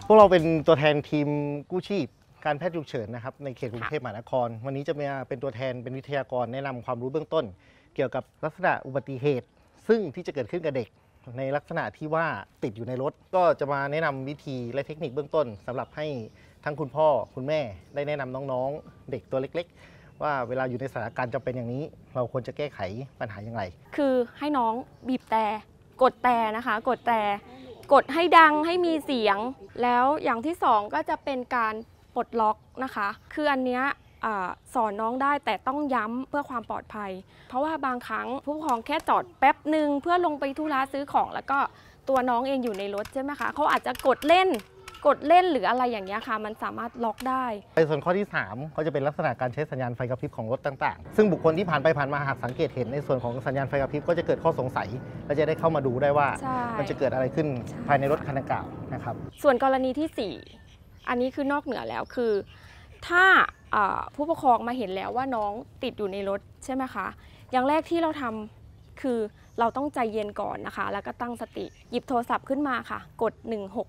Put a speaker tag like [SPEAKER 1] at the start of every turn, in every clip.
[SPEAKER 1] วกเราเป็นตัวแทนทีมกู้ชีพการแพทย์ฉุกเฉินนะครับในเขตกรุงเทพมหานครวันนี้จะมาเป็นตัวแทนเป็นวิทยากรแนะนำความรู้เบื้องต้น เกี่ยวกับลักษณะอุบัติเหตุซึ่งที่จะเกิดขึ้นกับเด็กในลักษณะที่ว่าติดอยู่ในรถก็จะมาแนะนำวิธีและเทคนิคเบื้องต้นสำหรับให้ทั้งคุณพ่อคุณแม่ได้แนะนำน้องๆเด็กตัวเล็กๆว่าเวลาอยู่ในสถานการณ์จำเป็นอย่างนี้เราควรจะแก้ไขปัญหาอย่างไร
[SPEAKER 2] คือให้น้องบีบแต่กดแต่นะคะกดให้ดังให้มีเสียงแล้วอย่างที่สองก็จะเป็นการปลดล็อกนะคะคืออันเนี้ยสอนน้องได้แต่ต้องย้ำเพื่อความปลอดภัยเพราะว่าบางครั้งผู้ปกครองแค่จอดแป๊บหนึ่งเพื่อลงไปธุระซื้อของแล้วก็ตัวน้องเองอยู่ในรถใช่ไหมคะเขาอาจจะกดเล่นหรืออะไรอย่างเงี้ยค่ะมันสามารถล็อกได้
[SPEAKER 1] ในส่วนข้อที่3เขาจะเป็นลักษณะการใช้สัญญาณไฟกระพริบของรถต่างๆซึ่งบุคคลที่ผ่านไปผ่านมาหากสังเกตเห็นในส่วนของสัญญาณไฟกระพริบก็จะเกิดข้อสงสัยและจะได้เข้ามาดูได้ว่ามันจะเกิดอะไรขึ้นภายในรถคันดังกล่าวนะครับ
[SPEAKER 2] ส่วนกรณีที่4อันนี้คือนอกเหนือแล้วคือถ้าผู้ปกครองมาเห็นแล้วว่าน้องติดอยู่ในรถใช่ไหมคะอย่างแรกที่เราทำคือเราต้องใจเย็นก่อนนะคะแล้วก็ตั้งสติหยิบโทรศัพท์ขึ้นมาค่ะกด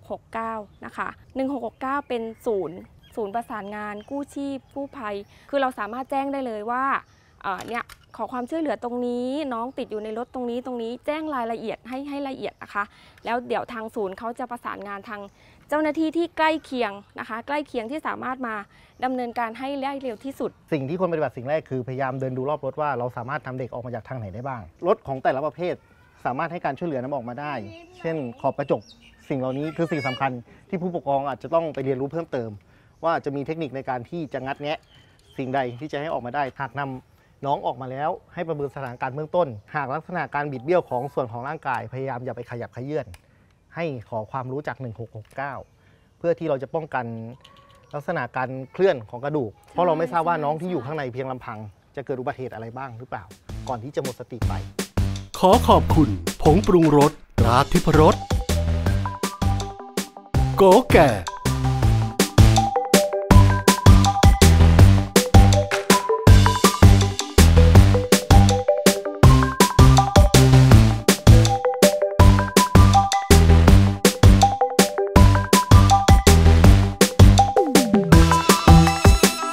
[SPEAKER 2] 1669นะคะ1669เป็นศูนย์ประสานงานกู้ชีพกู้ภัยคือเราสามารถแจ้งได้เลยว่าเนี่ยขอความช่วยเหลือตรงนี้น้องติดอยู่ในรถตรงนี้แจ้งรายละเอียดให้ละเอียดนะคะแล้วเดี๋ยวทางศูนย์เขาจะประสานงานทางเจ้าหน้าที่ที่ใกล้เคียงนะคะใกล้เคียงที่สามารถมาดำเนินการให้ได้เร็วที่สุด
[SPEAKER 1] สิ่งที่ควรปฏิบัติสิ่งแรกคือพยายามเดินดูรอบรถว่าเราสามารถทำเด็กออกมาจากทางไหนได้บ้างรถของแต่ละประเภทสามารถให้การช่วยเหลือนำออกมาได้เช่นขอบกระจกสิ่งเหล่านี้คือสิ่งสำคัญที่ผู้ปกครองอาจจะต้องไปเรียนรู้เพิ่มเติมว่าจะมีเทคนิคในการที่จะงัดแงะสิ่งใดที่จะให้ออกมาได้หากนำน้องออกมาแล้วให้ประเมินสถานการณ์เบื้องต้นหากลักษณะการบิดเบี้ยวของส่วนของร่างกายพยายามอย่าไปขยับเขยื้อนให้ขอความรู้จาก1669เพื่อที่เราจะป้องกันลักษณะการเคลื่อนของกระดูกเพราะเราไม่ทราบว่าน้องที่อยู่ข้างในเพียงลำพังจะเกิดอุบัติเหตุอะไรบ้างหรือเปล่าก่อนที่จะหมดสติไป
[SPEAKER 3] ขอขอบคุณผงปรุงรสตราทิพรสโกแก่